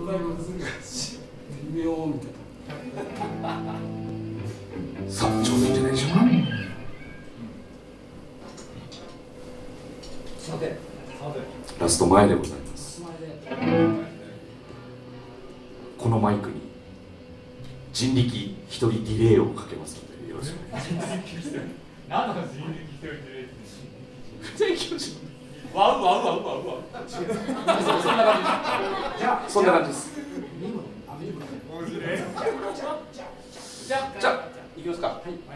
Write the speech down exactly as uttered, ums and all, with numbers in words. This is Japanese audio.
微妙みたいな。 さあ、ちょうどいいんじゃないでしょうか。 さて、 ラスト前でございます。このマイクに人力一人ディレイをかけますのでよろしくお願いします。 何の人力一人ディレイって。 わうわうわうわうわ。そんな感じ。じゃあ、 そんな感じです。 見るの。あ、見るの。 面白い。 じゃあ、じゃあ、いきますか。はい。